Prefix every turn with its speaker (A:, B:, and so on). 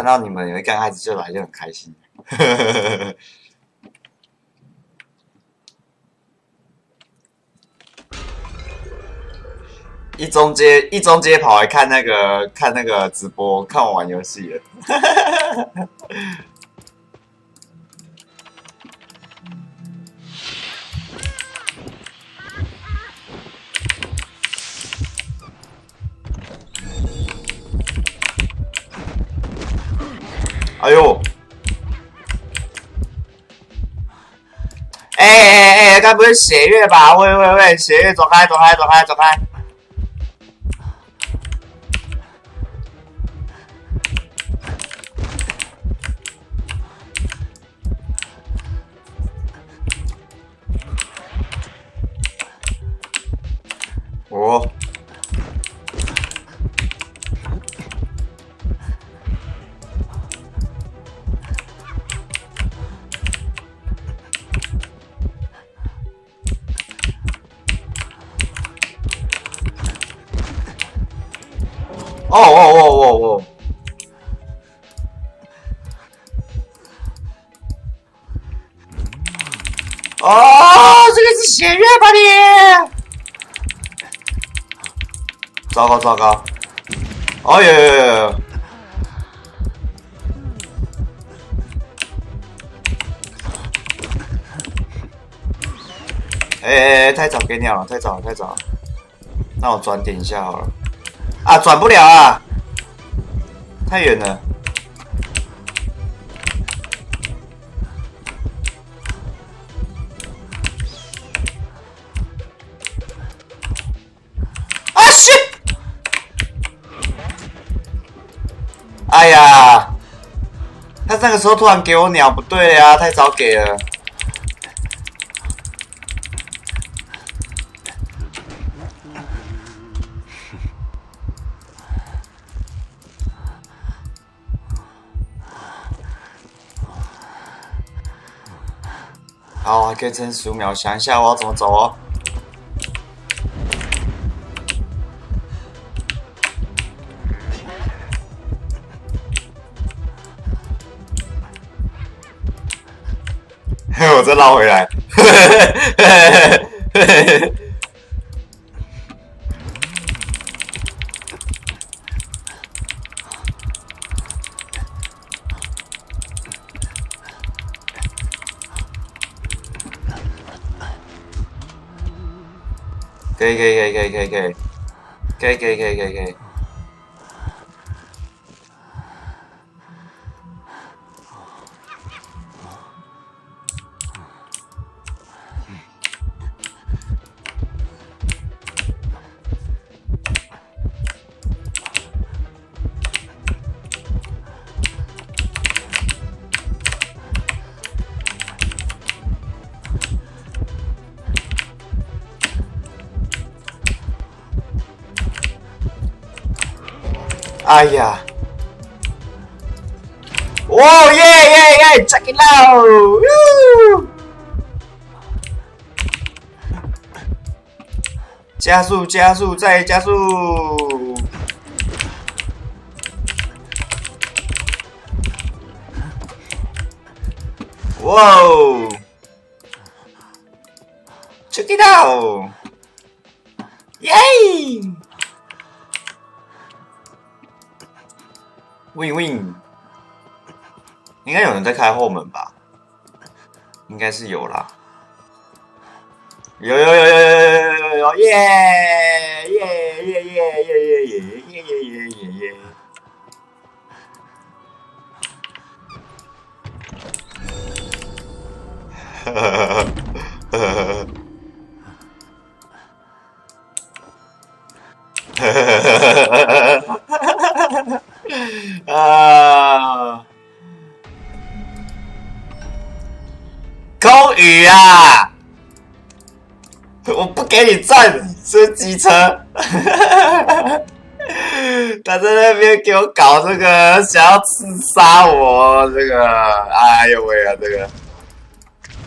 A: 到你们有一刚开始就来就很开心。一中街跑来看那个直播，看我玩游戏了。哎呦！哎，该不会血月吧？喂，血月，走开！哦。哦！哦，这个是血月吧你？糟糕！哦哟！哎，太早给鸟了，太早了。那我转点一下好了。啊，转不了啊，太远了。啊shit！哎呀，他那个时候突然给我鸟，不对呀，太早给了。好，还可以撑15秒，想一下我要怎么走哦。我再绕回来。可以。哎呀！哦耶 ，check it out！ 加速，再加速！哇哦 ，check it out！ 耶！ win， 应该有人在开后门吧？应该是有啦。有，耶！啊！空雨啊！我不给你站，是机车。他在那边给我搞这个，想要刺杀我，这个，哎呦喂啊，这个。